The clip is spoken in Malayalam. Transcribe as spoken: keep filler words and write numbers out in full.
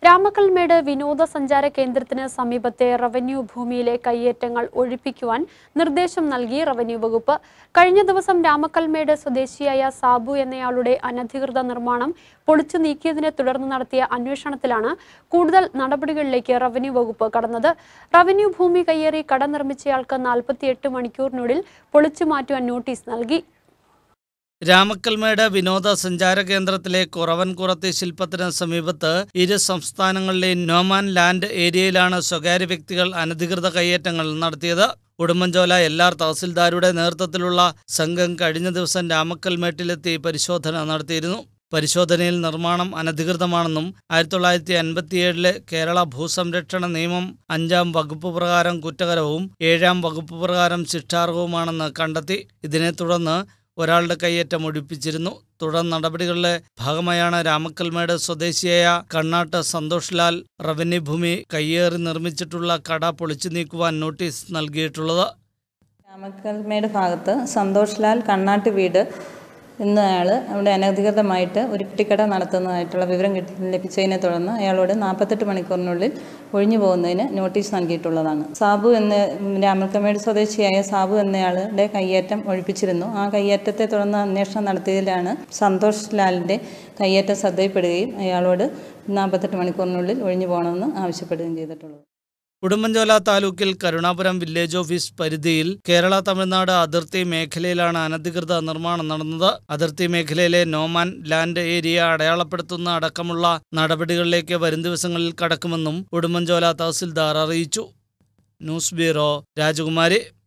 രാമക്കൽമേട് വിനോദസഞ്ചാര കേന്ദ്രത്തിന് സമീപത്തെ റവന്യൂ ഭൂമിയിലെ കയ്യേറ്റങ്ങൾ ഒഴിപ്പിക്കുവാൻ നിർദ്ദേശം നൽകി റവന്യൂ വകുപ്പ്. കഴിഞ്ഞ ദിവസം രാമക്കൽമേട് സ്വദേശിയായ സാബു എന്നയാളുടെ അനധികൃത നിർമ്മാണം പൊളിച്ചു നീക്കിയതിനെ തുടർന്ന് നടത്തിയ അന്വേഷണത്തിലാണ് കൂടുതൽ നടപടികളിലേക്ക് റവന്യൂ വകുപ്പ് കടന്നത്. റവന്യൂ ഭൂമി കയ്യേറി കട നിർമ്മിച്ചയാൾക്ക് നാൽപ്പത്തിയെട്ട് മണിക്കൂറിനുള്ളിൽ പൊളിച്ചു മാറ്റുവാൻ നോട്ടീസ് നൽകി. രാമക്കൽമേട് വിനോദസഞ്ചാര കേന്ദ്രത്തിലെ കുറവൻകുറത്തി ശില്പത്തിന് സമീപത്ത് ഇരു സംസ്ഥാനങ്ങളിലെയും നോമാൻ ലാൻഡ് ഏരിയയിലാണ് സ്വകാര്യ വ്യക്തികൾ അനധികൃത കയ്യേറ്റങ്ങൾ നടത്തിയത്. ഉടുമ്പൻചോല എല്ലാർ തഹസിൽദാരുടെ നേതൃത്വത്തിലുള്ള സംഘം കഴിഞ്ഞ ദിവസം രാമക്കൽമേട്ടിലെത്തി പരിശോധന നടത്തിയിരുന്നു. പരിശോധനയിൽ നിർമ്മാണം അനധികൃതമാണെന്നും ആയിരത്തി തൊള്ളായിരത്തി അൻപത്തിയേഴിലെ കേരള ഭൂസംരക്ഷണ നിയമം അഞ്ചാം വകുപ്പ് പ്രകാരം കുറ്റകരവും ഏഴാം വകുപ്പ് പ്രകാരം ശിക്ഷാർഹവുമാണെന്ന് കണ്ടെത്തി. ഇതിനെ തുടർന്ന് ഒരാളുടെ കയ്യേറ്റം ഒഴിപ്പിച്ചിരുന്നു. തുടർ നടപടികളുടെ ഭാഗമായാണ് രാമക്കൽമേട് സ്വദേശിയായ കണ്ണാട്ട് സന്തോഷ് ലാൽ റവന്യൂ ഭൂമി കയ്യേറി നിർമ്മിച്ചിട്ടുള്ള കട പൊളിച്ചു നീക്കുവാൻ നോട്ടീസ് നൽകിയിട്ടുള്ളത്. രാമക്കൽമേട് ഭാഗത്ത് സന്തോഷ് ലാൽ കണ്ണാട്ട് വീട് എന്നയാൾ അവിടെ അനധികൃതമായിട്ട് ഒരു പെട്ടിക്കട നടത്തുന്നതായിട്ടുള്ള വിവരം കിട്ടി ലഭിച്ചതിനെ തുടർന്ന് അയാളോട് നാൽപ്പത്തെട്ട് മണിക്കൂറിനുള്ളിൽ ഒഴിഞ്ഞു പോകുന്നതിന് നോട്ടീസ് നൽകിയിട്ടുള്ളതാണ്. സാബു എന്ന രാമക്കൽമേട് സ്വദേശിയായ സാബു എന്നയാളുടെ കയ്യേറ്റം ഒഴിപ്പിച്ചിരുന്നു. ആ കയ്യേറ്റത്തെ തുടർന്ന് അന്വേഷണം നടത്തിയതിലാണ് സന്തോഷ് ലാലിൻ്റെ കയ്യേറ്റം ശ്രദ്ധയിൽപ്പെടുകയും അയാളോട് നാൽപ്പത്തെട്ട് മണിക്കൂറിനുള്ളിൽ ഒഴിഞ്ഞു പോകണമെന്ന് ആവശ്യപ്പെടുകയും ചെയ്തിട്ടുള്ളത്. ഉടുമ്പൻചോല താലൂക്കിൽ കരുണാപുരം വില്ലേജ് ഓഫീസ് പരിധിയിൽ കേരള തമിഴ്നാട് അതിർത്തി മേഖലയിലാണ് അനധികൃത നിർമ്മാണം നടന്നത്. അതിർത്തി മേഖലയിലെ നോമാൻ ലാൻഡ് ഏരിയ അടയാളപ്പെടുത്തുന്ന അടക്കമുള്ള നടപടികളിലേക്ക് വരും ദിവസങ്ങളിൽ കടക്കുമെന്നും ഉടുമ്പൻചോല തഹസിൽദാർ അറിയിച്ചു. ന്യൂസ് ബ്യൂറോ, രാജകുമാരി.